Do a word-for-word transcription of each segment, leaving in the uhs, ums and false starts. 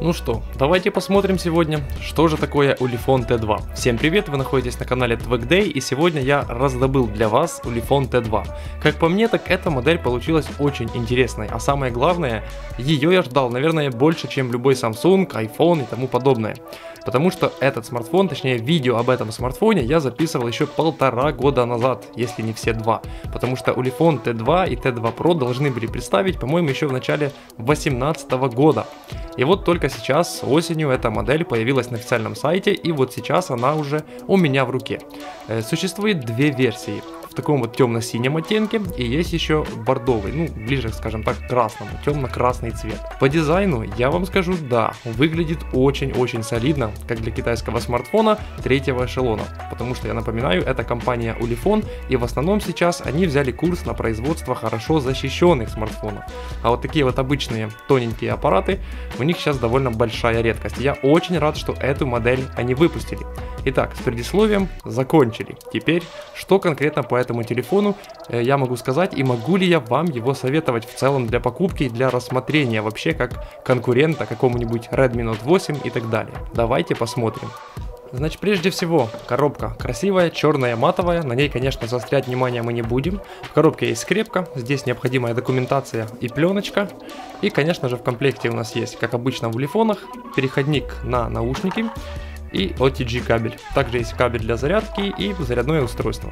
Ну что, давайте посмотрим сегодня, что же такое Ulefone ти два. Всем привет, вы находитесь на канале TwigDay, и сегодня я раздобыл для вас Ulefone ти два. Как по мне, так эта модель получилась очень интересной, а самое главное, ее я ждал, наверное, больше, чем любой Samsung, iPhone и тому подобное. Потому что этот смартфон, точнее видео об этом смартфоне я записывал еще полтора года назад, если не все два. Потому что Ulefone ти два и ти два Pro должны были представить, по-моему, еще в начале две тысячи восемнадцатого года. И вот только сейчас, осенью, эта модель появилась на официальном сайте, и вот сейчас она уже у меня в руке. Существует две версии. В таком вот темно-синем оттенке, и есть еще бордовый, ну ближе, скажем так, к красному, темно-красный цвет. По дизайну я вам скажу, да, выглядит очень-очень солидно, как для китайского смартфона третьего эшелона, потому что, я напоминаю, это компания Ulefone, и в основном сейчас они взяли курс на производство хорошо защищенных смартфонов. А вот такие вот обычные тоненькие аппараты, у них сейчас довольно большая редкость. Я очень рад, что эту модель они выпустили. Итак, с предисловием закончили. Теперь, что конкретно по этому телефону э, я могу сказать, и могу ли я вам его советовать в целом для покупки и для рассмотрения вообще как конкурента какому-нибудь Redmi Note восемь и так далее. Давайте посмотрим. Значит, прежде всего, коробка красивая, черная, матовая, на ней, конечно, заострять внимание мы не будем. В коробке есть скрепка, здесь необходимая документация и пленочка. И, конечно же, в комплекте у нас есть, как обычно в Ulefone, переходник на наушники и о ти джи кабель. Также есть кабель для зарядки и зарядное устройство.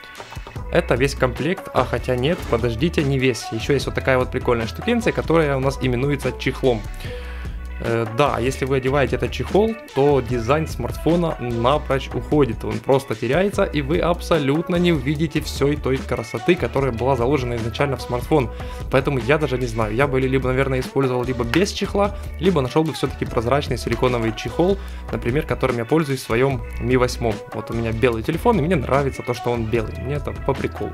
Это весь комплект, а хотя нет, подождите, не весь. Еще есть вот такая вот прикольная штукенция, которая у нас именуется чехлом. Э, да, если вы одеваете этот чехол, то дизайн смартфона напрочь уходит, он просто теряется, и вы абсолютно не увидите всей той красоты, которая была заложена изначально в смартфон. Поэтому я даже не знаю, я бы либо, наверное, использовал либо без чехла, либо нашел бы все-таки прозрачный силиконовый чехол, например, которым я пользуюсь в своем ми восемь. Вот у меня белый телефон, и мне нравится то, что он белый, мне это по приколу.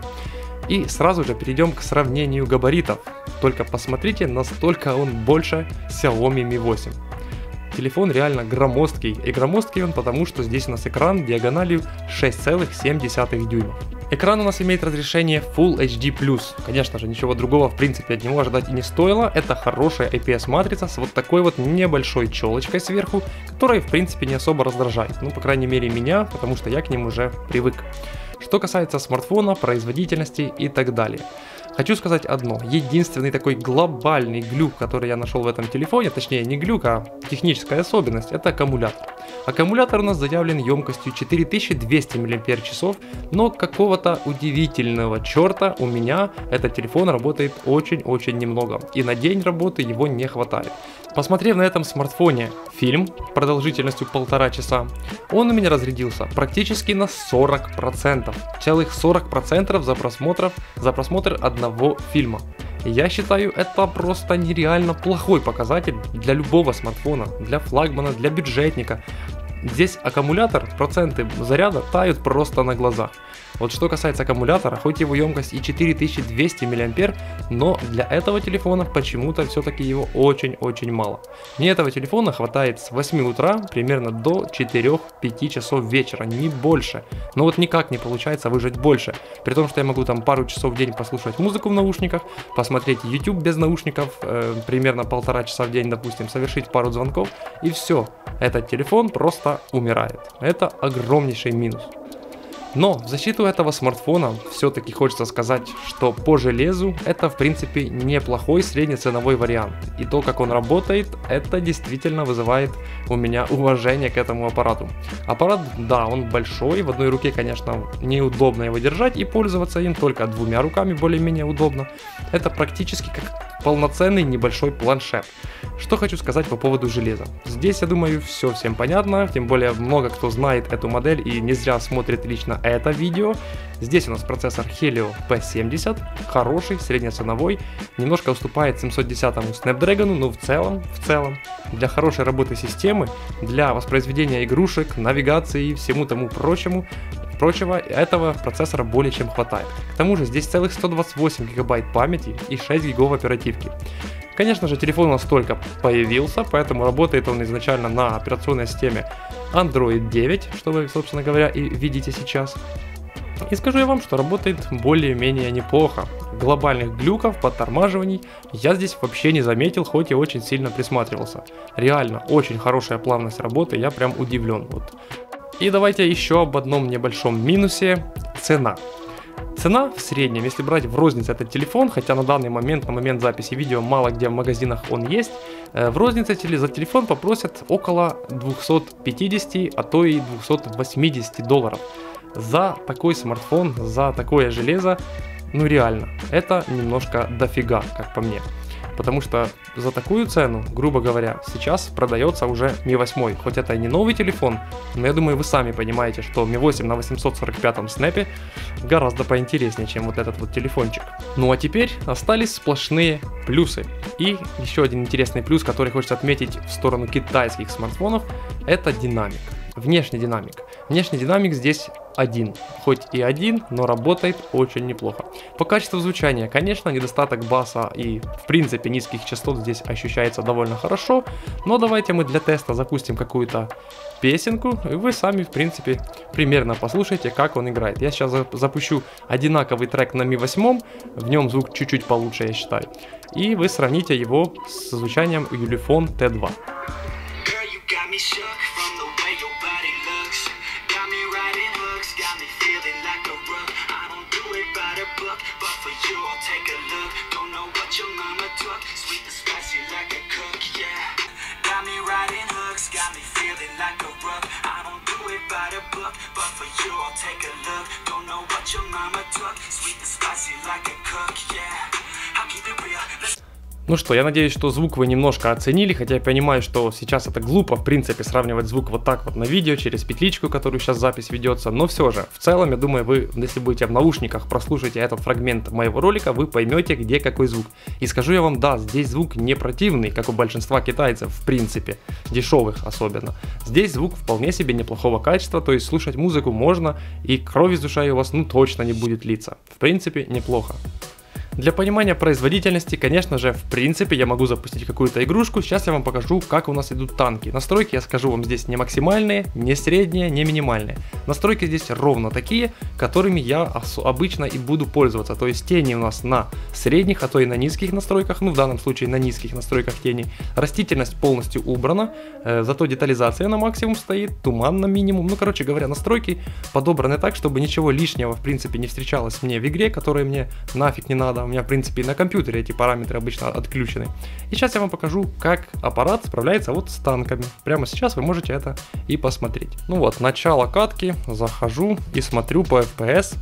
И сразу же перейдем к сравнению габаритов. Только посмотрите, настолько он больше Xiaomi ми восемь. Телефон реально громоздкий. И громоздкий он потому, что здесь у нас экран диагональю шесть целых семь десятых дюйма. Экран у нас имеет разрешение Full эйч ди плюс. Конечно же, ничего другого в принципе от него ожидать и не стоило. Это хорошая ай пи эс матрица с вот такой вот небольшой челочкой сверху, которая в принципе не особо раздражает. Ну, по крайней мере, меня, потому что я к ним уже привык. Что касается смартфона, производительности и так далее. Хочу сказать одно. Единственный такой глобальный глюк, который я нашел в этом телефоне, точнее не глюк, а техническая особенность, это аккумулятор. Аккумулятор у нас заявлен емкостью четыре тысячи двести мАч, но какого-то удивительного черта у меня этот телефон работает очень-очень немного. И на день работы его не хватает. Посмотрев на этом смартфоне фильм продолжительностью полтора часа, он у меня разрядился практически на сорок процентов. Целых сорок процентов за, просмотров, за просмотр одного фильма. Я считаю, это просто нереально плохой показатель для любого смартфона, для флагмана, для бюджетника. Здесь аккумулятор, проценты заряда тают просто на глазах. Вот что касается аккумулятора, хоть его емкость и четыре тысячи двести мАч, но для этого телефона почему-то все-таки его очень-очень мало. Мне этого телефона хватает с восьми утра примерно до четырёх-пяти часов вечера, не больше. Но вот никак не получается выжать больше. При том, что я могу там пару часов в день послушать музыку в наушниках, посмотреть YouTube без наушников, э, примерно полтора часа в день, допустим, совершить пару звонков, и все. Этот телефон просто умирает. Это огромнейший минус. Но в защиту этого смартфона все-таки хочется сказать, что по железу это в принципе неплохой среднеценовой вариант. И то, как он работает, это действительно вызывает у меня уважение к этому аппарату. Аппарат, да, он большой, в одной руке, конечно, неудобно его держать, и пользоваться им только двумя руками более-менее удобно. Это практически как полноценный небольшой планшет. Что хочу сказать по поводу железа. Здесь, я думаю, все всем понятно, тем более много кто знает эту модель и не зря смотрит лично это видео. Здесь у нас процессор Helio пи семьдесят, хороший, среднеценовой, немножко уступает семьсот десятому Snapdragon, но в целом, в целом, для хорошей работы системы, для воспроизведения игрушек, навигации и всему тому прочему, прочего, этого процессора более чем хватает. К тому же здесь целых сто двадцать восемь гигабайт памяти и шесть гигов оперативки. Конечно же, телефон у нас только появился, поэтому работает он изначально на операционной системе Android девять, что вы, собственно говоря, и видите сейчас. И скажу я вам, что работает более-менее неплохо. Глобальных глюков, подтормаживаний я здесь вообще не заметил, хоть и очень сильно присматривался. Реально, очень хорошая плавность работы, я прям удивлен. Вот. И давайте еще об одном небольшом минусе – цена. Цена в среднем, если брать в рознице этот телефон, хотя на данный момент, на момент записи видео, мало где в магазинах он есть, в рознице за телефон попросят около двухсот пятидесяти, а то и двухсот восьмидесяти долларов. За такой смартфон, за такое железо, ну реально, это немножко дофига, как по мне. Потому что за такую цену, грубо говоря, сейчас продается уже ми восемь. Хоть это и не новый телефон, но я думаю, вы сами понимаете, что ми восемь на восемьсот сорок пятом снэпе гораздо поинтереснее, чем вот этот вот телефончик. Ну а теперь остались сплошные плюсы. И еще один интересный плюс, который хочется отметить в сторону китайских смартфонов, это динамик. Внешний динамик. Внешний динамик здесь один. Хоть и один, но работает очень неплохо. По качеству звучания, конечно, недостаток баса и в принципе низких частот здесь ощущается довольно хорошо. Но давайте мы для теста запустим какую-то песенку, и вы сами в принципе примерно послушайте, как он играет. Я сейчас запущу одинаковый трек на ми восемь, в нем звук чуть-чуть получше, я считаю. И вы сравните его с звучанием Ulefone ти два. Ну что, я надеюсь, что звук вы немножко оценили, хотя я понимаю, что сейчас это глупо, в принципе, сравнивать звук вот так вот на видео, через петличку, которую сейчас запись ведется, но все же, в целом, я думаю, вы, если будете в наушниках, прослушаете этот фрагмент моего ролика, вы поймете, где какой звук. И скажу я вам, да, здесь звук не противный, как у большинства китайцев, в принципе, дешевых особенно. Здесь звук вполне себе неплохого качества, то есть слушать музыку можно, и кровь из ушей у вас, ну, точно не будет литься. В принципе, неплохо. Для понимания производительности, конечно же, в принципе, я могу запустить какую-то игрушку. Сейчас я вам покажу, как у нас идут танки. Настройки, я скажу вам, здесь не максимальные, не средние, не минимальные. Настройки здесь ровно такие, которыми я обычно и буду пользоваться. То есть тени у нас на средних, а то и на низких настройках. Ну, в данном случае на низких настройках тени. Растительность полностью убрана, э, зато детализация на максимум стоит, туман на минимум. Ну, короче говоря, настройки подобраны так, чтобы ничего лишнего, в принципе, не встречалось мне в игре, которая мне нафиг не надо. У меня, в принципе, на компьютере эти параметры обычно отключены. И сейчас я вам покажу, как аппарат справляется вот с танками. Прямо сейчас вы можете это и посмотреть. Ну вот, начало катки, захожу и смотрю по эф пи эс.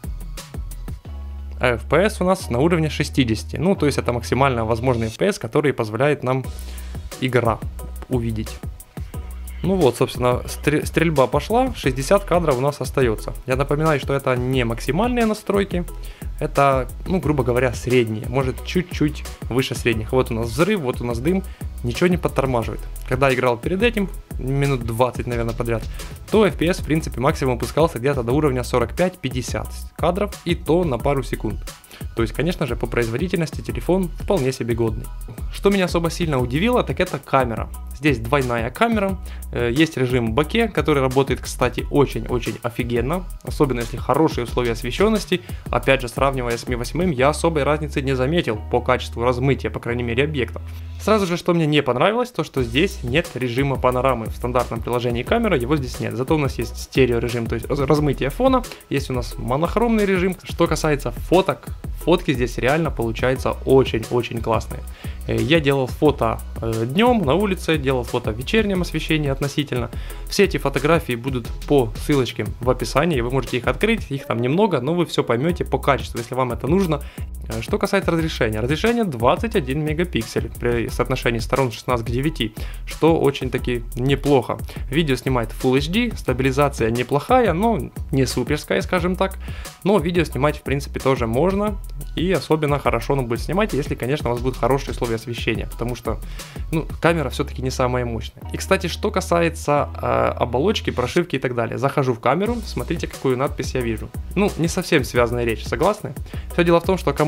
А эф пи эс у нас на уровне шестидесяти. Ну, то есть это максимально возможный эф пи эс, который позволяет нам игра увидеть. Ну вот, собственно, стрельба пошла, шестьдесят кадров у нас остается. Я напоминаю, что это не максимальные настройки, это, ну, грубо говоря, средние, может чуть-чуть выше средних. Вот у нас взрыв, вот у нас дым, ничего не подтормаживает. Когда играл перед этим, минут двадцать, наверное, подряд, то эф пи эс, в принципе, максимум опускался где-то до уровня сорок пять пятьдесят кадров, и то на пару секунд. То есть, конечно же, по производительности телефон вполне себе годный. Что меня особо сильно удивило, так это камера. Здесь двойная камера, есть режим боке, который работает, кстати, очень-очень офигенно, особенно если хорошие условия освещенности. Опять же, сравнивая с ми восемь, я особой разницы не заметил по качеству размытия, по крайней мере, объекта. Сразу же, что мне не понравилось, то что здесь нет режима панорамы. В стандартном приложении камера его здесь нет. Зато у нас есть стерео режим, то есть размытие фона, есть у нас монохромный режим. Что касается фоток, фотки здесь реально получаются очень-очень классные. Я делал фото днем на улице, делал фото в вечернем освещении относительно. Все эти фотографии будут по ссылочке в описании, вы можете их открыть, их там немного, но вы все поймете по качеству, если вам это нужно. Что касается разрешения, разрешение двадцать один мегапиксель при соотношении сторон шестнадцать к девяти, что очень-таки неплохо. Видео снимает Full эйч ди, стабилизация неплохая, но не суперская, скажем так, но видео снимать в принципе тоже можно, и особенно хорошо оно будет снимать, если, конечно, у вас будут хорошие условия освещения, потому что, ну, камера все-таки не самая мощная. И, кстати, что касается э, оболочки, прошивки и так далее, захожу в камеру, смотрите, какую надпись я вижу. Ну, не совсем связанная речь, согласны? Все дело в том, что аккумулятор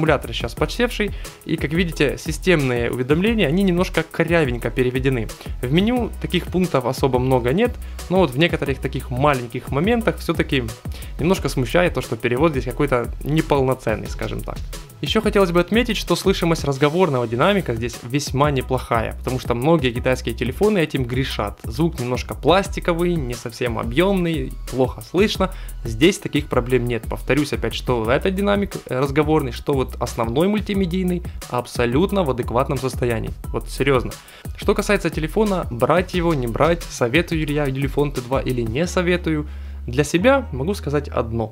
аккумулятор сейчас подсевший, и как видите, системные уведомления, они немножко корявенько переведены. В меню таких пунктов особо много нет, но вот в некоторых таких маленьких моментах все-таки немножко смущает то, что перевод здесь какой-то неполноценный, скажем так. Еще хотелось бы отметить, что слышимость разговорного динамика здесь весьма неплохая, потому что многие китайские телефоны этим грешат. Звук немножко пластиковый, не совсем объемный, плохо слышно. Здесь таких проблем нет. Повторюсь опять, что этот динамик разговорный, что вот основной мультимедийный абсолютно в адекватном состоянии. Вот серьезно. Что касается телефона, брать его, не брать, советую ли я Ulefone ти два или не советую, для себя могу сказать одно.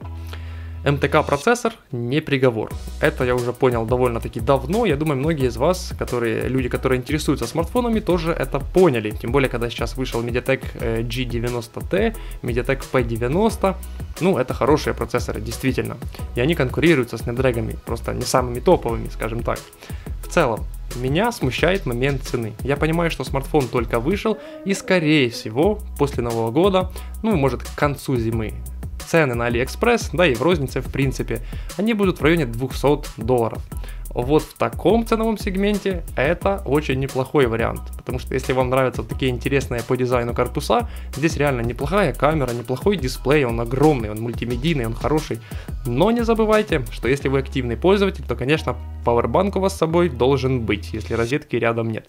эм тэ ка процессор не приговор. Это я уже понял довольно-таки давно. Я думаю, многие из вас, которые, люди, которые интересуются смартфонами, тоже это поняли. Тем более, когда сейчас вышел MediaTek джи девяносто ти, MediaTek пи девяносто. Ну, это хорошие процессоры, действительно. И они конкурируют со Snapdragon, просто не самыми топовыми, скажем так. В целом, меня смущает момент цены. Я понимаю, что смартфон только вышел, и скорее всего, после Нового года, ну, может, к концу зимы, цены на AliExpress, да и в рознице в принципе, они будут в районе двухсот долларов. Вот в таком ценовом сегменте это очень неплохой вариант, потому что если вам нравятся вот такие интересные по дизайну корпуса, здесь реально неплохая камера, неплохой дисплей, он огромный, он мультимедийный, он хороший. Но не забывайте, что если вы активный пользователь, то, конечно, пауэрбанк у вас с собой должен быть, если розетки рядом нет.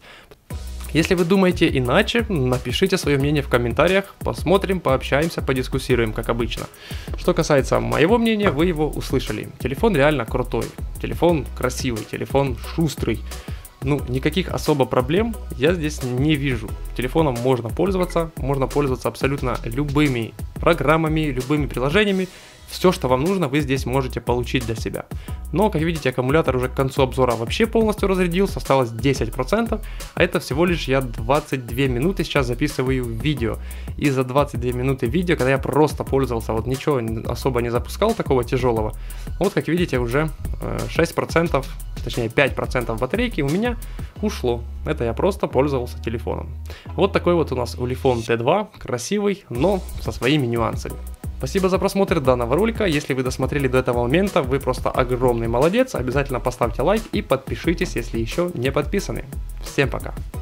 Если вы думаете иначе, напишите свое мнение в комментариях, посмотрим, пообщаемся, подискуссируем, как обычно. Что касается моего мнения, вы его услышали. Телефон реально крутой, телефон красивый, телефон шустрый. Ну, никаких особо проблем я здесь не вижу. Телефоном можно пользоваться, можно пользоваться абсолютно любыми программами, любыми приложениями. Все, что вам нужно, вы здесь можете получить для себя. Но, как видите, аккумулятор уже к концу обзора вообще полностью разрядился, осталось десять процентов, а это всего лишь я двадцать две минуты сейчас записываю видео. И за двадцать две минуты видео, когда я просто пользовался, вот ничего особо не запускал такого тяжелого, вот как видите, уже шесть процентов, точнее пять процентов батарейки у меня ушло. Это я просто пользовался телефоном. Вот такой вот у нас Ulefone ти два, красивый, но со своими нюансами. Спасибо за просмотр данного ролика. Если вы досмотрели до этого момента, вы просто огромный молодец. Обязательно поставьте лайк и подпишитесь, если еще не подписаны. Всем пока!